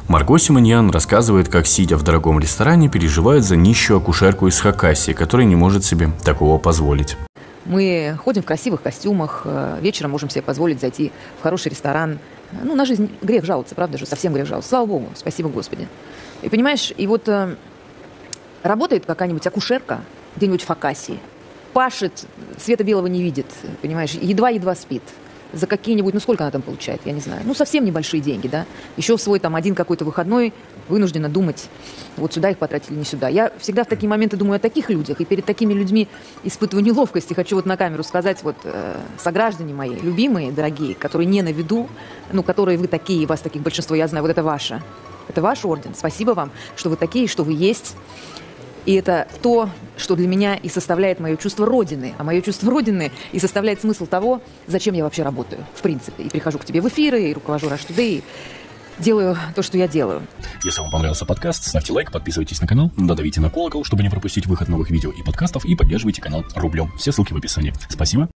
Марго Симоньян рассказывает, как, сидя в дорогом ресторане, переживает за нищую акушерку из Хакассии, которая не может себе такого позволить. Мы ходим в красивых костюмах, вечером можем себе позволить зайти в хороший ресторан. Ну, на жизнь грех жаловаться, правда же, совсем грех жаловаться. Слава Богу, спасибо Господи. И понимаешь, и вот работает какая-нибудь акушерка где-нибудь в Хакассии, пашет, света белого не видит, понимаешь, едва-едва спит. За какие-нибудь, ну сколько она там получает, я не знаю. Ну совсем небольшие деньги, да. Еще в свой там один какой-то выходной вынуждена думать, вот сюда их потратить или не сюда. Я всегда в такие моменты думаю о таких людях, и перед такими людьми испытываю неловкость. И хочу вот на камеру сказать, вот сограждане мои, любимые, дорогие, которые не на виду, ну которые вы такие, вас таких большинство, я знаю, вот это ваше. Это ваш орден. Спасибо вам, что вы такие, что вы есть. И это то, что для меня и составляет мое чувство Родины. А мое чувство Родины и составляет смысл того, зачем я вообще работаю, в принципе. И прихожу к тебе в эфиры, и руковожу Rush Today, и делаю то, что я делаю. Если вам понравился подкаст, ставьте лайк, подписывайтесь на канал, давите на колокол, чтобы не пропустить выход новых видео и подкастов, и поддерживайте канал рублем. Все ссылки в описании. Спасибо.